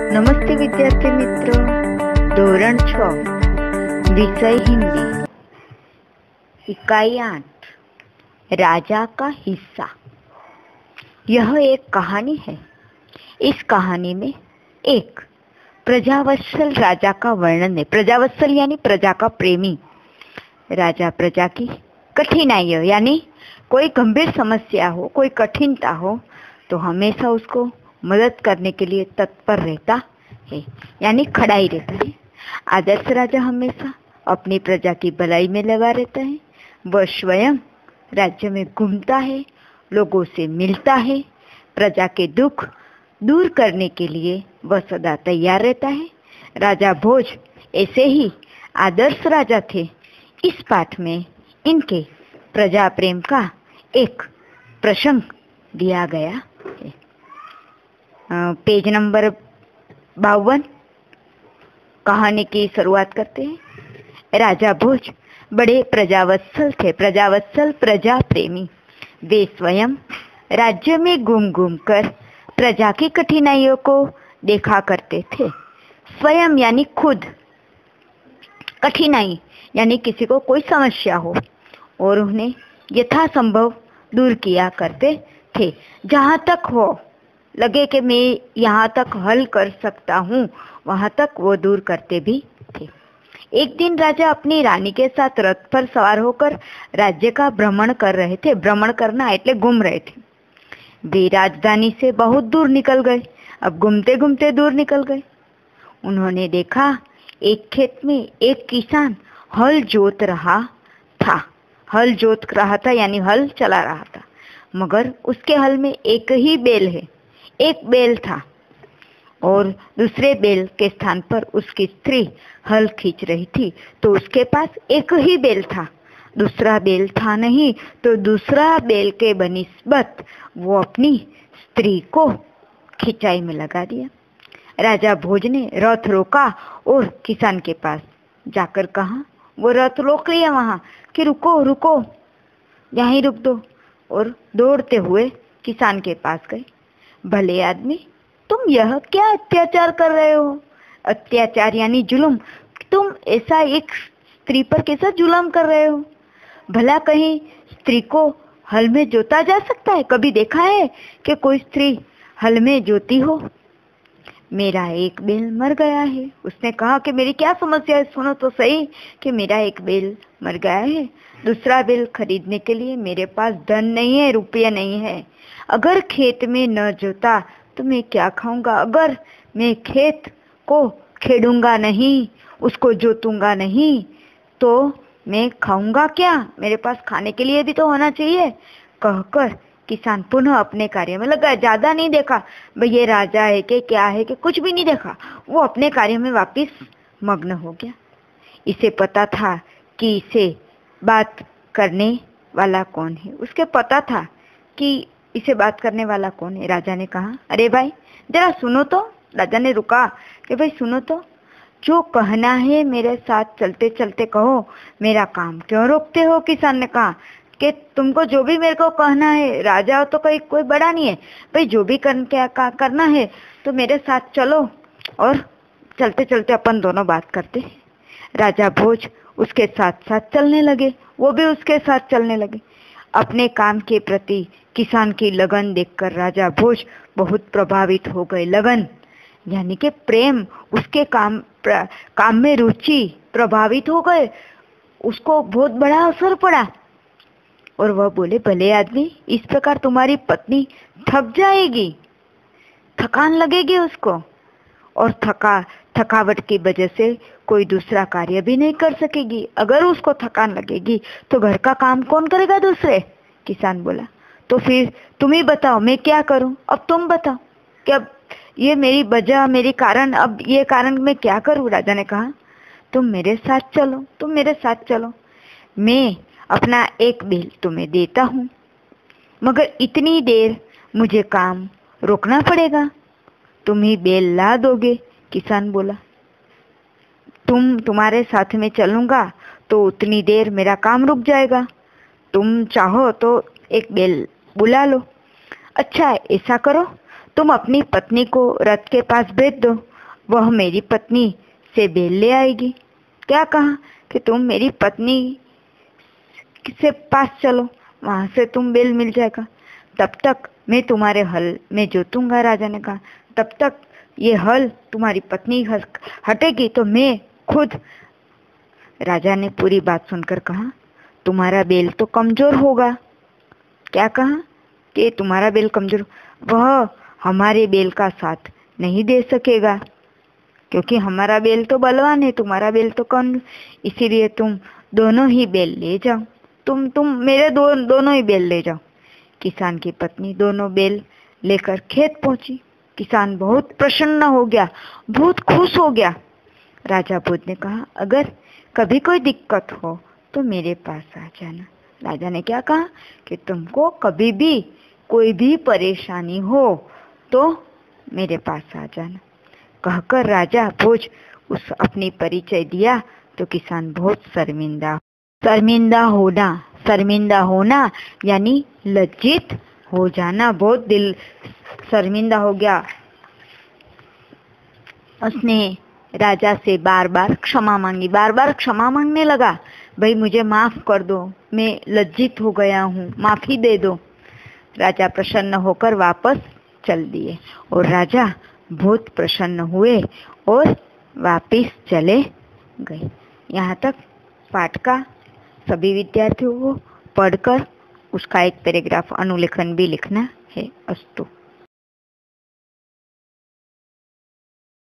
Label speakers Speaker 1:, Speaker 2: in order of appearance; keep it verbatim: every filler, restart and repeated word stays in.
Speaker 1: नमस्ते विद्यार्थी मित्रों, धोरण छ विषय हिंदी, इकाई आठ, राजा का हिस्सा। यह एक कहानी है। इस कहानी में एक प्रजावत्सल राजा का वर्णन है। प्रजावत्सल यानी प्रजा का प्रेमी। राजा प्रजा की कठिनाइयों यानी कोई गंभीर समस्या हो, कोई कठिनता हो तो हमेशा उसको मदद करने के लिए तत्पर रहता है, यानी खड़ा ही रहता है। आदर्श राजा हमेशा अपनी प्रजा की भलाई में लगा रहता है। वह स्वयं राज्य में घूमता है, लोगों से मिलता है, प्रजा के दुख दूर करने के लिए वह सदा तैयार रहता है। राजा भोज ऐसे ही आदर्श राजा थे। इस पाठ में इनके प्रजा प्रेम का एक प्रसंग दिया गया है। पेज नंबर बावन, कहानी की शुरुआत करते हैं। राजा भोज बड़े प्रजावत्सल थे। प्रजावत्सल प्रजा प्रेमी। वे स्वयं राज्य में घूम घूम कर प्रजा की कठिनाइयों को देखा करते थे। स्वयं यानी खुद, कठिनाई यानी किसी को कोई समस्या हो और उन्हें यथासंभव दूर किया करते थे। जहाँ तक हो लगे कि मैं यहाँ तक हल कर सकता हूँ, वहाँ तक वो दूर करते भी थे। एक दिन राजा अपनी रानी के साथ रथ पर सवार होकर राज्य का भ्रमण कर रहे थे। भ्रमण करना એટલે घूम रहे थे। वे राजधानी से बहुत दूर निकल गए। अब घूमते घूमते दूर निकल गए। उन्होंने देखा एक खेत में एक किसान हल जोत रहा था। हल जोत रहा था यानी हल चला रहा था, मगर उसके हल में एक ही बैल है। एक बैल था और दूसरे बैल के स्थान पर उसकी स्त्री हल खींच रही थी। तो उसके पास एक ही बैल था, दूसरा बैल था नहीं। तो दूसरा बैल के बनिस्बत वो अपनी स्त्री को खिंचाई में लगा दिया। राजा भोज ने रथ रोका और किसान के पास जाकर कहा, वो रथ रोक लिया वहां कि रुको रुको, यहीं रुक दो। और दौड़ते हुए किसान के पास गए। भले आदमी, तुम यह क्या अत्याचार कर रहे हो? अत्याचार यानी जुल्म। तुम ऐसा एक स्त्री पर कैसा जुल्म कर रहे हो? भला कहीं स्त्री को हल में जोता जा सकता है? कभी देखा है कि कोई स्त्री हल में जोती हो? मेरा एक बैल मर गया है। उसने कहा कि मेरी क्या समस्या है, सुनो तो सही कि मेरा एक बैल मर गया है। दूसरा बैल खरीदने के लिए मेरे पास धन नहीं है, रुपये नहीं है। अगर खेत में न जोता तो मैं क्या खाऊंगा? अगर मैं खेत को खेडूंगा नहीं, उसको जोतूंगा नहीं, तो मैं खाऊंगा क्या? मेरे पास खाने के लिए भी तो होना चाहिए। कहकर किसान पुनः अपने कार्य में लगा। ज्यादा नहीं देखा भाई ये राजा है कि क्या है कि कुछ भी नहीं देखा। वो अपने कार्य में वापस मग्न हो गया। इसे पता था कि इसे बात करने वाला कौन है। उसके पता था कि इसे बात करने वाला कौन है। राजा ने कहा, अरे भाई जरा सुनो तो। राजा ने रुका कि भाई सुनो तो, जो कहना है मेरे साथ चलते चलते कहो, मेरा काम क्यों रोकते हो? किसान ने कहा कि तुमको जो भी मेरे को कहना है, राजा तो कोई कोई बड़ा नहीं है भाई, जो भी कर, क्या करना है तो मेरे साथ चलो और चलते चलते अपन दोनों बात करते। राजा भोज उसके साथ साथ चलने लगे। वो भी उसके साथ चलने लगे। अपने काम के प्रति किसान की लगन देखकर राजा भोज बहुत प्रभावित हो गए। लगन यानी कि प्रेम, उसके काम काम में रुचि, प्रभावित हो गए। उसको बहुत बड़ा असर पड़ा और वह बोले, भले आदमी, इस प्रकार तुम्हारी पत्नी थक जाएगी, थकान लगेगी उसको, और थका थकावट की वजह से कोई दूसरा कार्य भी नहीं कर सकेगी। अगर उसको थकान लगेगी तो घर का काम कौन करेगा दूसरे? किसान बोला, तो फिर तुम ही बताओ मैं क्या करूं? अब तुम बताओ कि अब ये मेरी वजह, मेरी कारण, अब ये कारण मैं क्या करूं? राजा ने कहा, तुम मेरे साथ चलो, तुम मेरे साथ चलो। मैं अपना एक बैल तुम्हें देता हूँ, मगर इतनी देर मुझे काम रोकना पड़ेगा। तुम ही बैल ला दोगे? किसान बोला, तुम तुम्हारे साथ में चलूंगा तो उतनी देर मेरा काम रुक जाएगा। तुम चाहो तो एक बैल बुला लो। अच्छा ऐसा करो, तुम अपनी पत्नी को रथ के पास भेज दो वह मेरी पत्नी से बेल ले आएगी। क्या कहा कि तुम मेरी पत्नी से पास चलो, वहां से तुम बेल मिल जाएगा। तब तक मैं तुम्हारे हल में जोतूंगा। राजा ने कहा, तब तक ये हल तुम्हारी पत्नी हटेगी तो मैं खुद। राजा ने पूरी बात सुनकर कहा, तुम्हारा बेल तो कमजोर होगा। क्या कहा कि तुम्हारा बेल कमजोर, वह हमारे बेल का साथ नहीं दे सकेगा, क्योंकि हमारा बेल तो बलवान है, तुम्हारा बेल तो कम, इसीलिए तुम दोनों ही बेल ले जाओ। तुम तुम मेरे दो दोनों ही बेल ले जाओ। किसान की पत्नी दोनों बेल लेकर खेत पहुंची। किसान बहुत प्रसन्न हो गया, बहुत खुश हो गया। राजा बुद्ध ने कहा, अगर कभी कोई दिक्कत हो तो मेरे पास आ जाना। राजा ने क्या कहा कि तुमको कभी भी कोई भी परेशानी हो तो मेरे पास आ जाना। कहकर राजा भोज उस अपनी परिचय दिया तो किसान बहुत शर्मिंदा शर्मिंदा होना शर्मिंदा होना यानी लज्जित हो जाना, बहुत दिल शर्मिंदा हो गया। उसने राजा से बार बार क्षमा मांगी, बार बार क्षमा मांगने लगा, भाई मुझे माफ कर दो, मैं लज्जित हो गया हूँ, माफी दे दो। राजा प्रसन्न होकर वापस चल दिए और राजा बहुत प्रसन्न हुए और वापस चले गए। यहाँ तक पाठ का सभी विद्यार्थियों को पढ़कर उसका एक पैराग्राफ अनुलेखन भी लिखना है। अस्तु।